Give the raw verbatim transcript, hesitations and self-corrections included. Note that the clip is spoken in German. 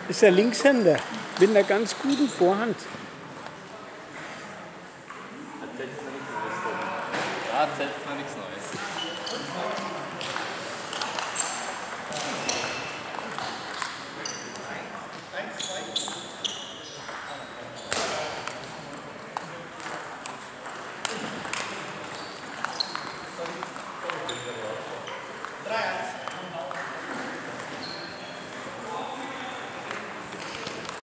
ist ein Linkshänder mit einer ganz guten Vorhand. Da erzählt man nichts Neues. Da erzählt man nichts Neues.